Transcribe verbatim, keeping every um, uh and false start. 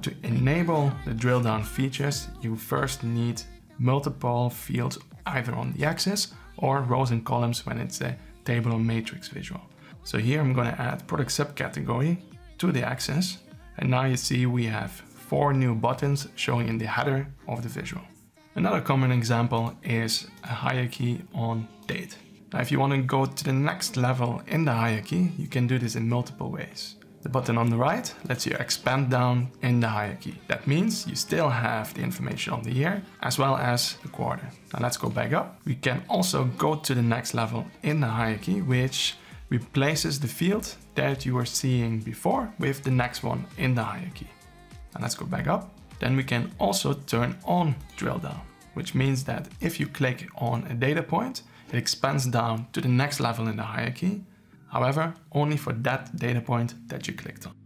To enable the drill down features, you first need multiple fields either on the axis or rows and columns when it's a table or matrix visual. So here I'm going to add product subcategory to the axis, and now you see we have four new buttons showing in the header of the visual. Another common example is a hierarchy on date. Now if you want to go to the next level in the hierarchy, you can do this in multiple ways. The button on the right lets you expand down in the hierarchy. That means you still have the information on the year as well as the quarter. Now let's go back up. We can also go to the next level in the hierarchy, which replaces the field that you were seeing before with the next one in the hierarchy. Now let's go back up. Then we can also turn on drill down, which means that if you click on a data point, it expands down to the next level in the hierarchy. However, only for that data point that you clicked on.